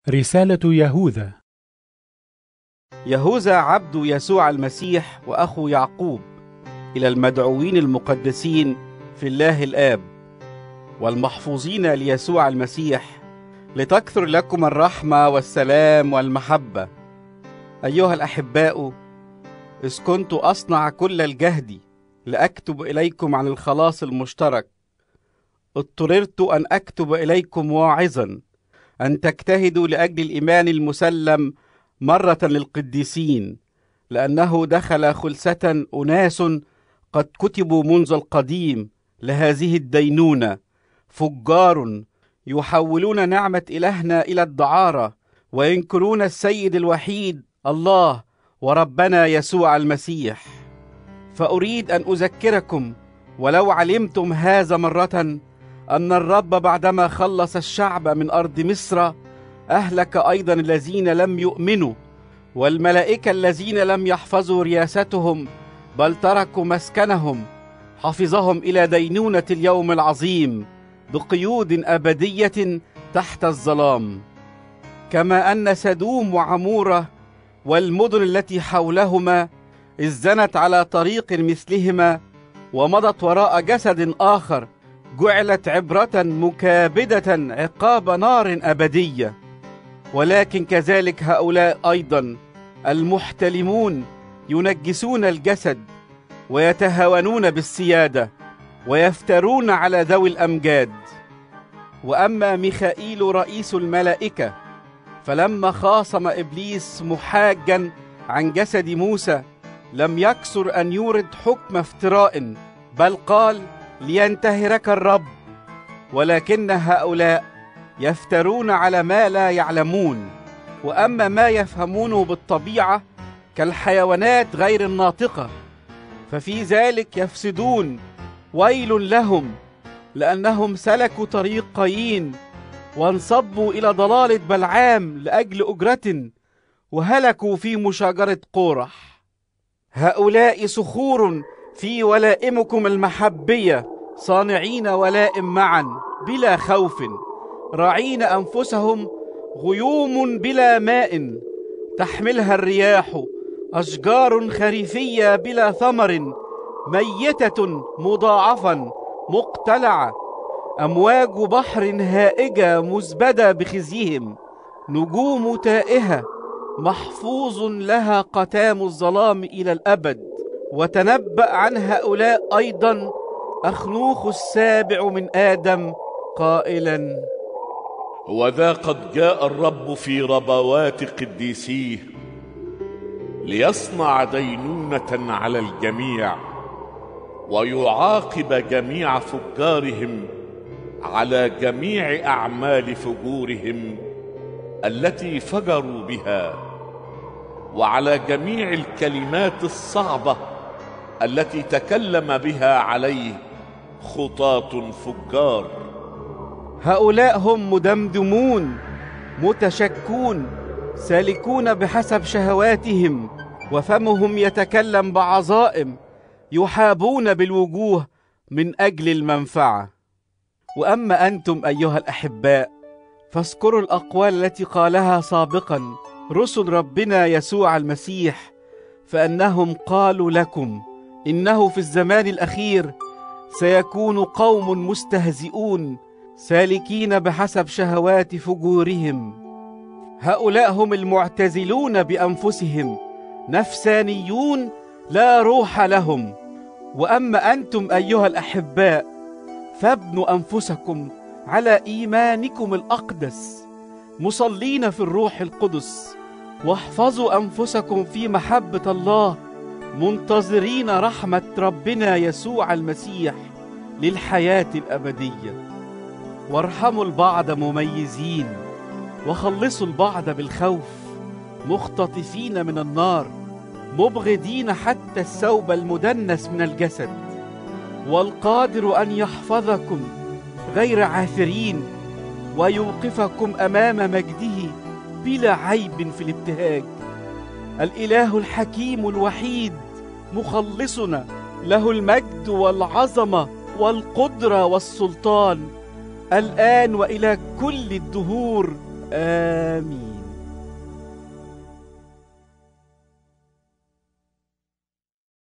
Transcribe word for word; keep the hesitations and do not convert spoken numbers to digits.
رسالة يهوذا. يهوذا عبد يسوع المسيح وأخو يعقوب، إلى المدعوين المقدسين في الله الآب والمحفوظين ليسوع المسيح، لتكثر لكم الرحمة والسلام والمحبة. أيها الأحباء، إذ كنت أصنع كل الجهد لأكتب إليكم عن الخلاص المشترك، اضطررت أن أكتب إليكم واعظا أن تجتهدوا لأجل الإيمان المسلم مرة للقديسين، لأنه دخل خلسة أناس قد كتبوا منذ القديم لهذه الدينونة، فجار يحولون نعمة إلهنا إلى الدعارة، وينكرون السيد الوحيد الله وربنا يسوع المسيح. فأريد أن أذكركم، ولو علمتم هذا مرة، أن الرب بعدما خلص الشعب من أرض مصر أهلك أيضا الذين لم يؤمنوا، والملائكة الذين لم يحفظوا رياستهم بل تركوا مسكنهم حفظهم إلى دينونة اليوم العظيم بقيود أبدية تحت الظلام. كما أن سدوم وعمورة والمدن التي حولهما إذ زنت على طريق مثلهما ومضت وراء جسد آخر جعلت عبرة مكابدة عقاب نار أبدية. ولكن كذلك هؤلاء أيضا المحتلمون ينجسون الجسد ويتهاونون بالسيادة ويفترون على ذوي الأمجاد. وأما ميخائيل رئيس الملائكة فلما خاصم إبليس محاجا عن جسد موسى لم يكسر أن يورد حكم افتراء، بل قال: لينتهرك الرب. ولكن هؤلاء يفترون على ما لا يعلمون، وأما ما يفهمونه بالطبيعة كالحيوانات غير الناطقة ففي ذلك يفسدون. ويل لهم، لأنهم سلكوا طريق قايين وانصبوا إلى ضلالة بلعام لأجل أجرة، وهلكوا في مشاجرة قورح. هؤلاء صخور في ولائمكم المحبية، صانعين ولائم معا بلا خوف، راعين أنفسهم غيوم بلا ماء تحملها الرياح، أشجار خريفية بلا ثمر، ميتة مضاعفا مقتلعة، أمواج بحر هائجة مزبدة بخزيهم، نجوم تائهة محفوظ لها قتام الظلام إلى الأبد. وتنبأ عن هؤلاء أيضا أخنوخ السابع من آدم قائلا: وذا قد جاء الرب في ربوات قديسيه ليصنع دينونة على الجميع، ويعاقب جميع فجارهم على جميع أعمال فجورهم التي فجروا بها، وعلى جميع الكلمات الصعبة التي تكلم بها عليه خطاة فجار. هؤلاء هم مدمدمون متشكون سالكون بحسب شهواتهم، وفمهم يتكلم بعظائم، يحابون بالوجوه من أجل المنفعة. وأما أنتم أيها الأحباء فاذكروا الأقوال التي قالها سابقا رسل ربنا يسوع المسيح، فأنهم قالوا لكم إنه في الزمان الأخير سيكون قوم مستهزئون سالكين بحسب شهوات فجورهم. هؤلاء هم المعتزلون بأنفسهم، نفسانيون لا روح لهم. وأما أنتم أيها الأحباء فابنوا أنفسكم على إيمانكم الأقدس مصلين في الروح القدس، واحفظوا أنفسكم في محبة الله منتظرين رحمة ربنا يسوع المسيح للحياة الأبدية. وارحموا البعض مميزين، وخلصوا البعض بالخوف، مختطفين من النار، مبغضين حتى الثوب المدنس من الجسد. والقادر أن يحفظكم غير عاثرين ويوقفكم أمام مجده بلا عيب في الابتهاج. الإله الحكيم الوحيد مخلصنا، له المجد والعظمة والقدرة والسلطان الآن وإلى كل الدهور. آمين.